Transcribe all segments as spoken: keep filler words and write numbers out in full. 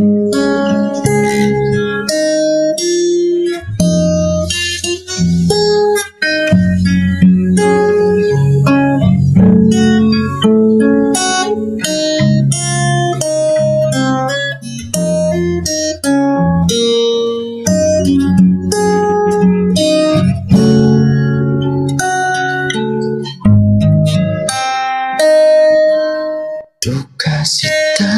Duka cita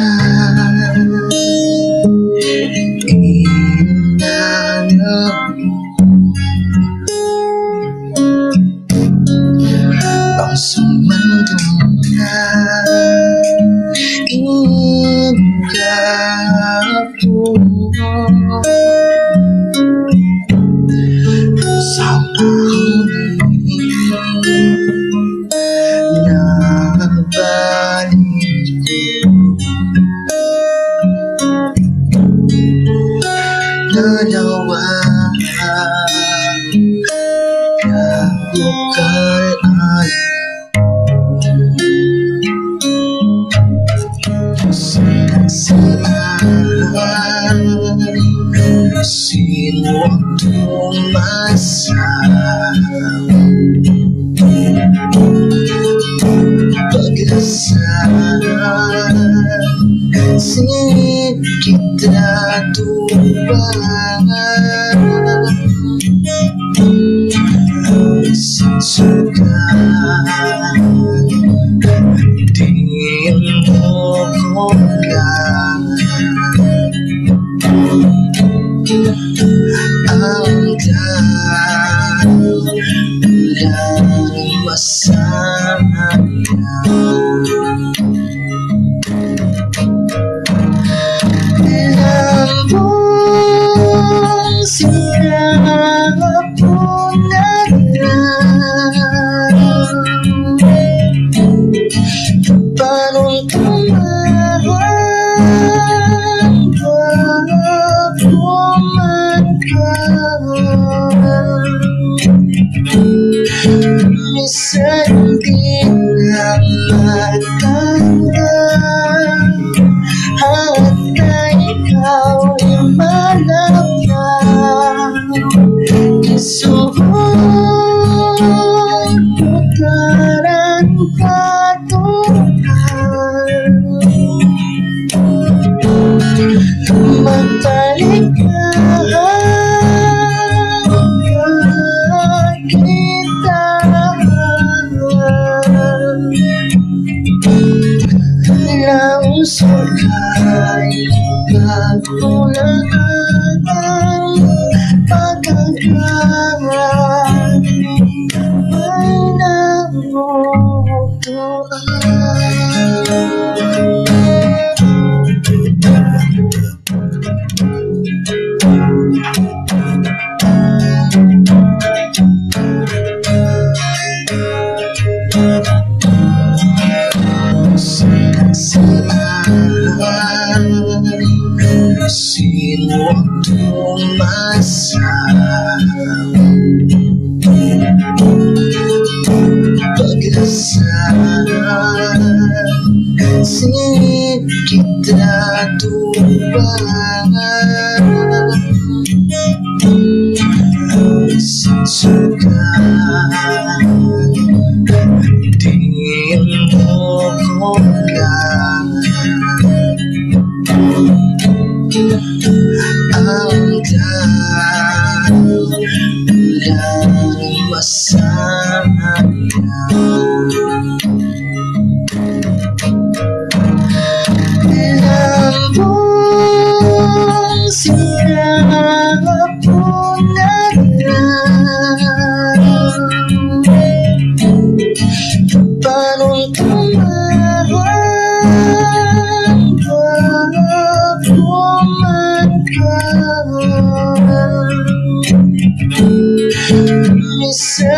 indah bangsa mendungah indah sama nanawa bukan ay siang-siang sin waktu masa bagasan sin kita tumbang suka dimohonkan angkat bulan masanya lambung singa punara panung kemahan misalnya matanya hatai kau imanapkan isuhun putaran patungan matalikan kita langsung kay pagkulaan pagkakaran ay sin waktu masa bagasan sin kita tumbang suka dimohonkan angkat bulan masanya lambung singa punara panung kemahan misalnya